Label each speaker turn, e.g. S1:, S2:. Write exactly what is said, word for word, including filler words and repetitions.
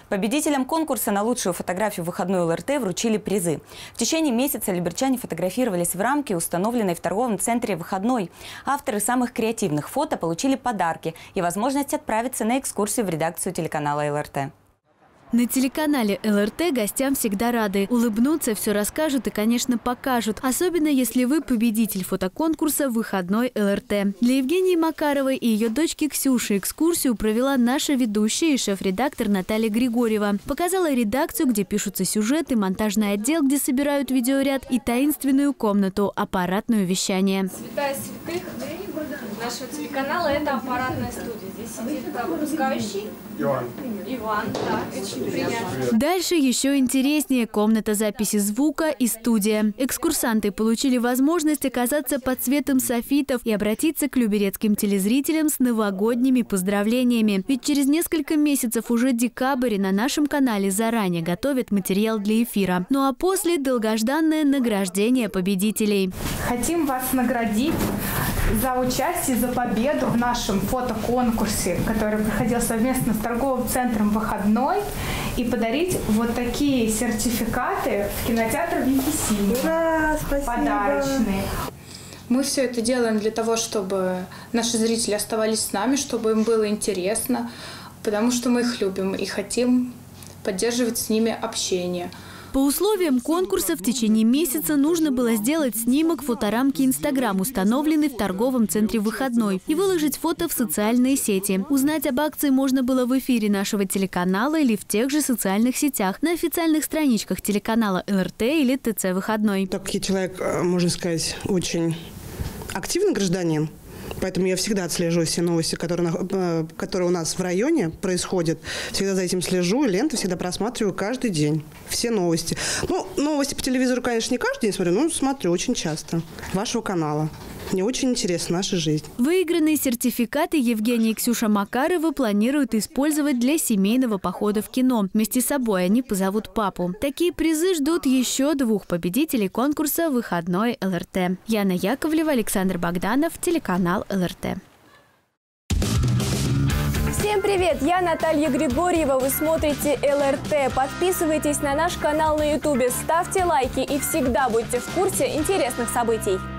S1: Победителям конкурса на лучшую фотографию в выходной ЛРТ вручили призы. В течение месяца либерчане фотографировались в рамке, установленной в торговом центре «Выходной». Авторы самых креативных фото получили подарки и возможность отправиться на экскурсию в редакцию телеканала ЛРТ.
S2: На телеканале ЛРТ гостям всегда рады. Улыбнутся, все расскажут и, конечно, покажут. Особенно, если вы победитель фотоконкурса «Выходной ЛРТ». Для Евгении Макаровой и ее дочки Ксюши экскурсию провела наша ведущая и шеф-редактор Наталья Григорьева. Показала редакцию, где пишутся сюжеты, монтажный отдел, где собирают видеоряд, и таинственную комнату – аппаратную вещание.
S3: Святая святых нашего телеканала – это аппаратная студия. Здесь сидит выпускающий Иван. Иван, да, очень приятно.
S2: Дальше еще интереснее – комната записи звука и студия. Экскурсанты получили возможность оказаться под светом софитов и обратиться к люберецким телезрителям с новогодними поздравлениями. Ведь через несколько месяцев уже декабрь, и на нашем канале заранее готовят материал для эфира. Ну а после – долгожданное награждение победителей.
S4: Хотим вас наградить за участие, за победу в нашем фотоконкурсе, который проходил совместно с торговым центром «Выходной», и подарить вот такие сертификаты в кинотеатр «Вики».
S5: Ура, спасибо.
S4: Подарочные. Мы все это делаем для того, чтобы наши зрители оставались с нами, чтобы им было интересно, потому что мы их любим и хотим поддерживать с ними общение.
S2: По условиям конкурса в течение месяца нужно было сделать снимок фоторамки Инстаграм, установленный в торговом центре «Выходной», и выложить фото в социальные сети. Узнать об акции можно было в эфире нашего телеканала или в тех же социальных сетях, на официальных страничках телеканала ЛРТ или ТЦ «Выходной».
S5: Так как я человек, можно сказать, очень активный гражданин, поэтому я всегда отслеживаю все новости, которые, которые у нас в районе происходят. Всегда за этим слежу, и ленты всегда просматриваю каждый день. Все новости. Ну, новости по телевизору, конечно, не каждый день смотрю, но смотрю очень часто. Вашего канала. Мне очень интересна наша жизнь.
S2: Выигранные сертификаты Евгения и Ксюша Макаровы планируют использовать для семейного похода в кино. Вместе с собой они позовут папу. Такие призы ждут еще двух победителей конкурса «Выходной ЛРТ». Яна Яковлева, Александр Богданов, телеканал ЛРТ.
S3: Всем привет! Я Наталья Григорьева. Вы смотрите ЛРТ. Подписывайтесь на наш канал на ютубе, ставьте лайки и всегда будьте в курсе интересных событий.